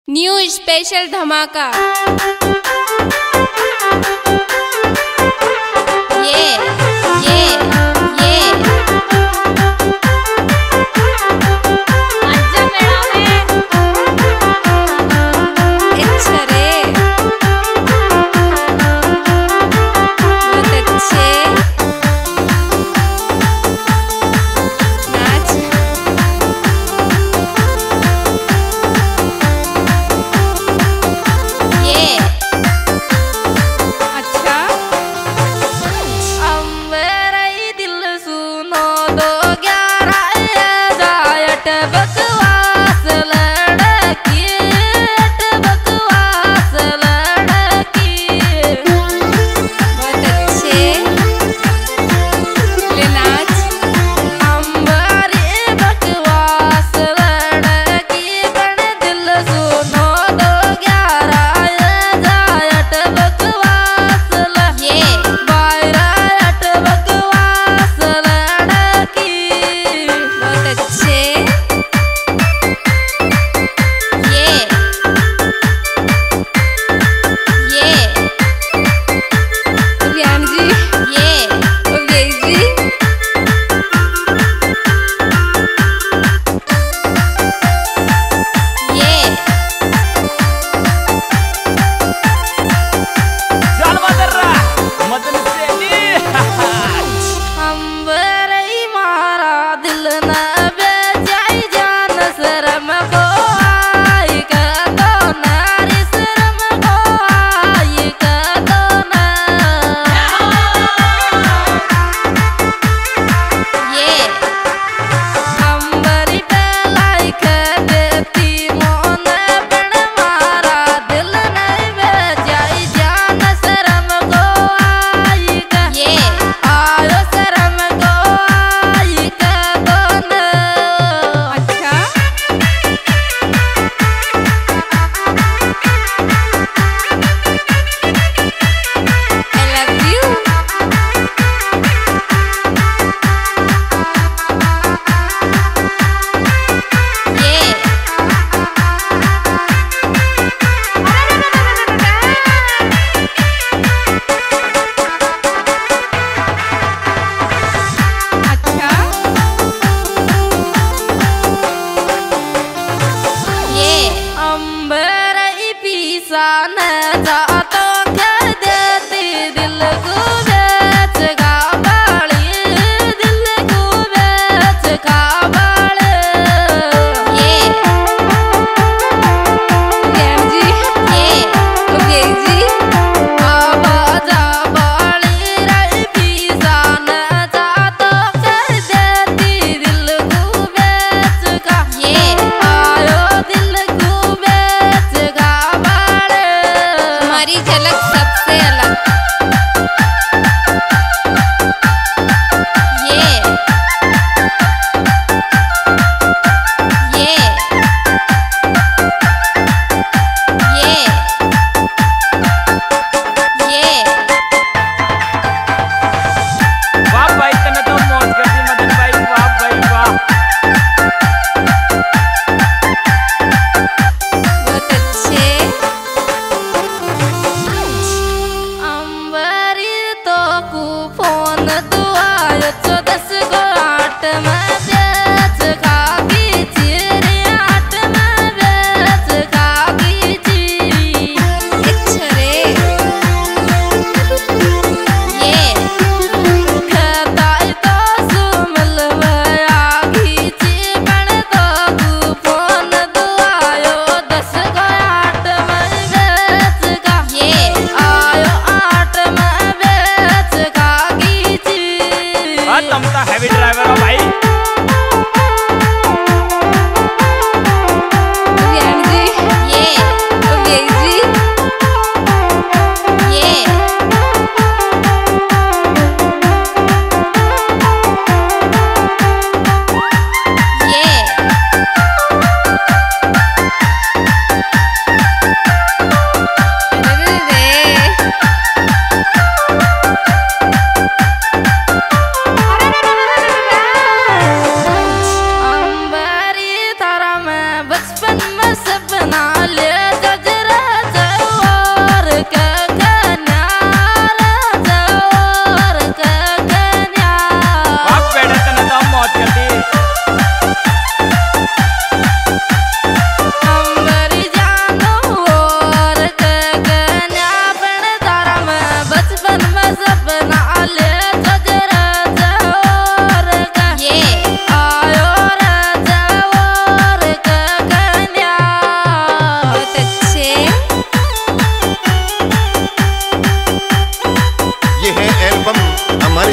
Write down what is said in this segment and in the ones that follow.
New special धमाका। ये अच्छा मेरा है। अच्छा रे, बहुत अच्छे नाच। ये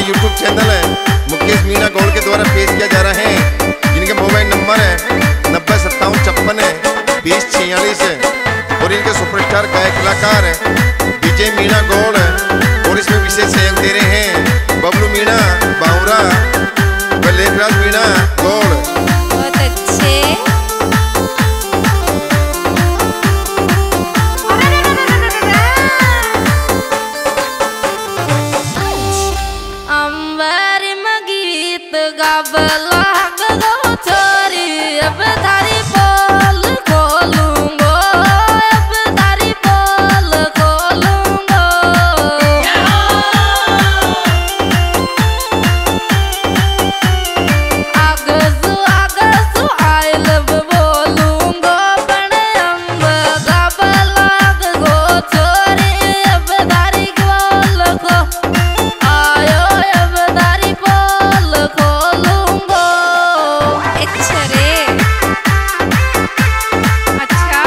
यूट्यूब चैनल है मुकेश मीणा गौड़ के द्वारा पेश किया जा रहा है, जिनके मोबाइल नंबर है 9057562046 और इनके सुपरस्टार गायक कलाकार विजय मीणा गौड़ और इसमें विशेष सहयोग दे रहे हैं बबलू मीणा बावरा व लेखराज मीणा गौड़। बहुत अच्छे। अंबर में गीत गावला गो छोरी अब थारी पोल खोलूंगो, अब थारी पोल खोलूंगो। आगसु आगसु आई लव बोलूंगो पण अंब गावला गो छोरी अब थारी पोल खो आयो अब थारी पोल खोलूंगो। अच्छा रे। अच्छा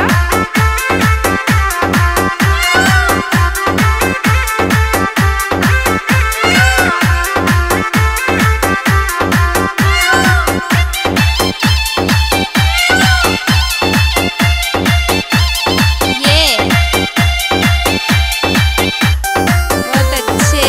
ये बहुत अच्छे।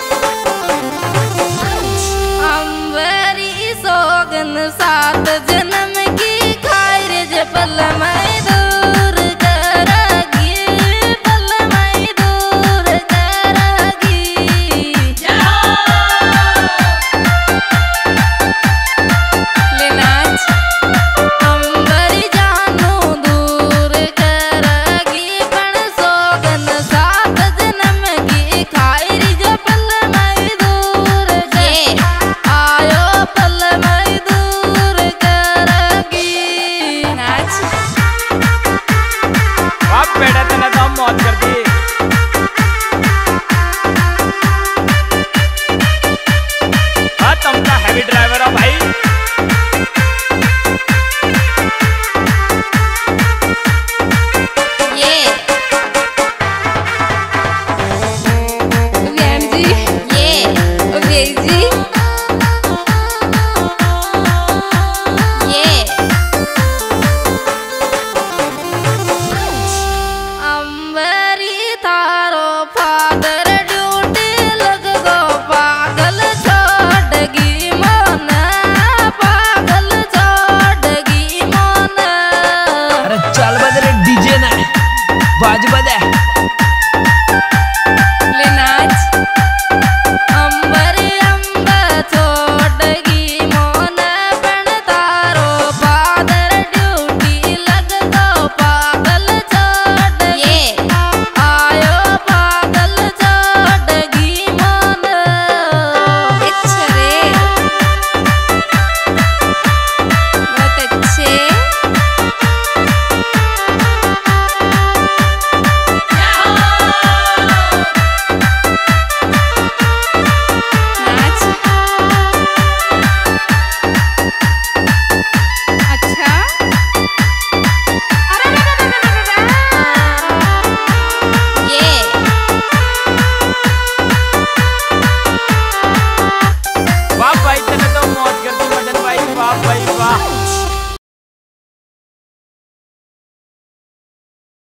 अंबरी सोगन सात जन्म की खायर जपल मैं दूर करगी, पल मैं दूर करगी। ले नाच। अंबरी जानू दूर करगी पण सोगन सात जन्म की खायर जपल मैं दूर आयो पल मैं दूर करगी। नाच। आप बेटा तना तो मौत कर दी। हाँ तुम का हैवी ड्राइवर हो भाई। ये व्यान जी, ये व्यान जी, ये अंबरी थारो फादर ड्यूटी लग गो पागल छोड़गी मन, पागल छोड़गी मन। अरे चल बज रे डीजे ना बाज बाज